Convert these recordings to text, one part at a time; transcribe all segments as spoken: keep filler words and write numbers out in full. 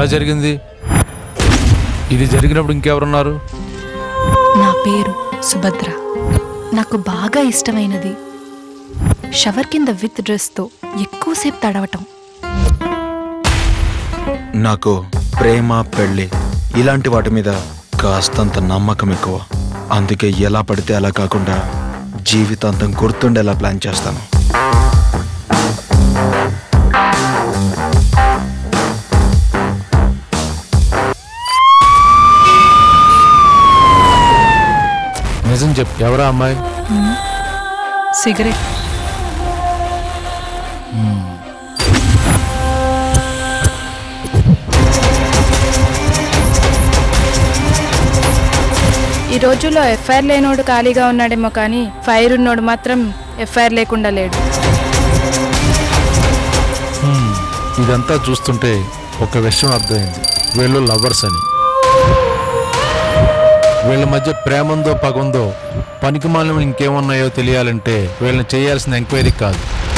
ఎలా జరిగింది? ఇది జరిగినప్పుడు ఇంకెవరున్నారు? నా పేరు సుభద్ర. నాకు బాగా ఇష్టమైనది షవర్ కింద విత్ డ్రెస్తో ఎక్కువసేపు తడవటం. నాకు ప్రేమ, పెళ్ళి ఇలాంటి వాటి మీద కాస్తంత నమ్మకం ఎక్కువ. అందుకే ఎలా పడితే అలా కాకుండా జీవితాంతం గుర్తుండేలా ప్లాన్ చేస్తాను. నిజం చెప్పు, ఎవరా అమ్మాయి? సిగరెట్. ఈ రోజుల్లో ఎఫ్ఐఆర్ లేనోడు ఖాళీగా ఉన్నాడేమో కానీ ఫైర్ ఉన్నోడు మాత్రం ఎఫ్ఐఆర్ లేకుండా లేడు. ఇదంతా చూస్తుంటే ఒక విషయం అర్థమైంది, వీళ్ళు లవర్స్ అని. వీళ్ళ మధ్య ప్రేమందో పగుందో పనికిమాలిన ఇంకేమున్నాయో తెలియాలంటే వీళ్ళని చేయాల్సిన ఎంక్వైరీ కాదు,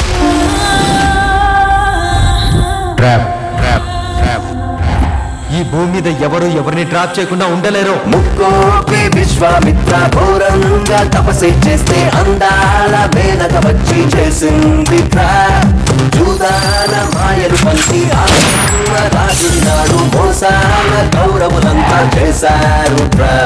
ట్రాప్ ట్రాప్ ట్రాప్. ఈ భూమి మీద ఎవరు ఎవరిని ట్రాప్ చేయకుండా ఉండలేరు. ముక్కోపి విశ్వామిత్ర ఘోరంగా తపస్సు చేస్తే అందాల మేనక వచ్చి చేసింది జూదాల మాయలు పంచి రాజున్నాడు, మోసాల గౌరవులంతా చేశారు.